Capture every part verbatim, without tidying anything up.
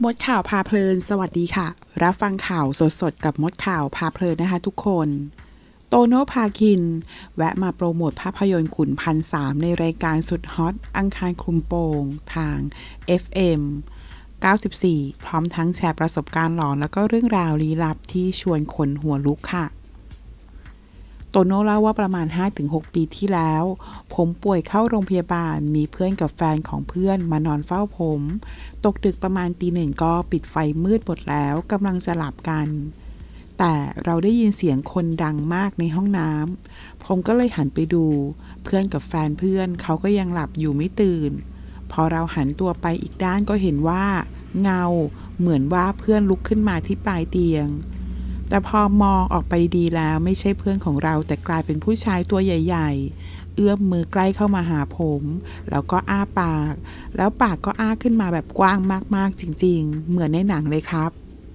มดข่าวพาเพลินสวัสดีค่ะรับฟังข่าวสดๆกับมดข่าวพาเพลินนะคะทุกคนโตโน่พาคินแวะมาโปรโมทภาพยนตร์ขุนพันสามในรายการสุดฮอตอังคารคลุมโปงทาง เอฟ เอ็ม เก้าสิบสี่ พร้อมทั้งแชร์ประสบการณ์หลอนแล้วก็เรื่องราวลี้ลับที่ชวนขนหัวลุกค่ะโตโน่เล่าว่าประมาณ ห้าถึงหก ปีที่แล้วผมป่วยเข้าโรงพยาบาลมีเพื่อนกับแฟนของเพื่อนมานอนเฝ้าผมตกดึกประมาณตีหนึ่งก็ปิดไฟมืดหมดแล้วกำลังจะหลับกันแต่เราได้ยินเสียงคนดังมากในห้องน้ำผมก็เลยหันไปดูเพื่อนกับแฟนเพื่อนเขาก็ยังหลับอยู่ไม่ตื่นพอเราหันตัวไปอีกด้านก็เห็นว่าเงาเหมือนว่าเพื่อนลุกขึ้นมาที่ปลายเตียงแต่พอมองออกไปดีๆแล้วไม่ใช่เพื่อนของเราแต่กลายเป็นผู้ชายตัวใหญ่ๆเอื้อมมือใกล้เข้ามาหาผมแล้วก็อ้าปากแล้วปากก็อ้าขึ้นมาแบบกว้างมากๆจริงๆเหมือนในหนังเลยครับ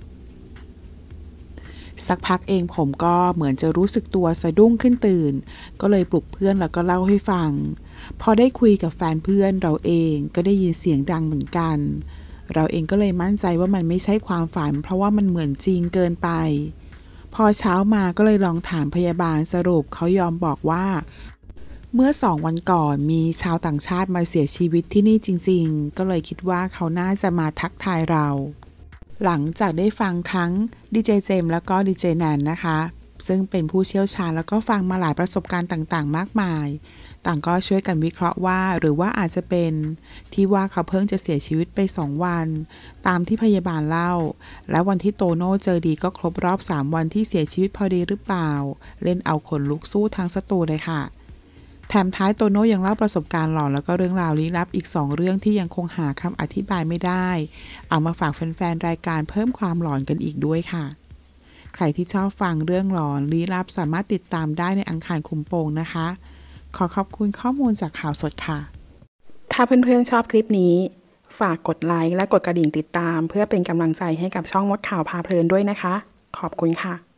สักพักเองผมก็เหมือนจะรู้สึกตัวสะดุ้งขึ้นตื่นก็เลยปลุกเพื่อนแล้วก็เล่าให้ฟังพอได้คุยกับแฟนเพื่อนเราเองก็ได้ยินเสียงดังเหมือนกันเราเองก็เลยมั่นใจว่ามันไม่ใช่ความฝันเพราะว่ามันเหมือนจริงเกินไปพอเช้ามาก็เลยลองถามพยาบาลสรุปเขายอมบอกว่าเมื่อสองวันก่อนมีชาวต่างชาติมาเสียชีวิตที่นี่จริงๆก็เลยคิดว่าเขาน่าจะมาทักทายเราหลังจากได้ฟังทั้งดีเจเจมแล้วก็ดีเจแนนนะคะซึ่งเป็นผู้เชี่ยวชาญแล้วก็ฟังมาหลายประสบการณ์ต่างๆมากมายต่างก็ช่วยกันวิเคราะห์ว่าหรือว่าอาจจะเป็นที่ว่าเขาเพิ่งจะเสียชีวิตไปสองวันตามที่พยาบาลเล่าและวันที่โตโน่เจอดีก็ครบรอบสามวันที่เสียชีวิตพอดีหรือเปล่าเล่นเอาขนลุกสู้ทางสตูเลยค่ะแถมท้ายโตโน่ยังเล่าประสบการณ์หลอนแล้วก็เรื่องราวลี้ลับอีกสองเรื่องที่ยังคงหาคำอธิบายไม่ได้เอามาฝากแฟนๆรายการเพิ่มความหลอนกันอีกด้วยค่ะใครที่ชอบฟังเรื่องหลอนลี้ลับสามารถติดตามได้ในอังคารคุมโปงนะคะขอขอบคุณข้อมูลจากข่าวสดค่ะถ้าเพื่อนๆชอบคลิปนี้ฝากกดไลค์และกดกระดิ่งติดตามเพื่อเป็นกำลังใจให้กับช่องมดข่าวพาเพลินด้วยนะคะขอบคุณค่ะ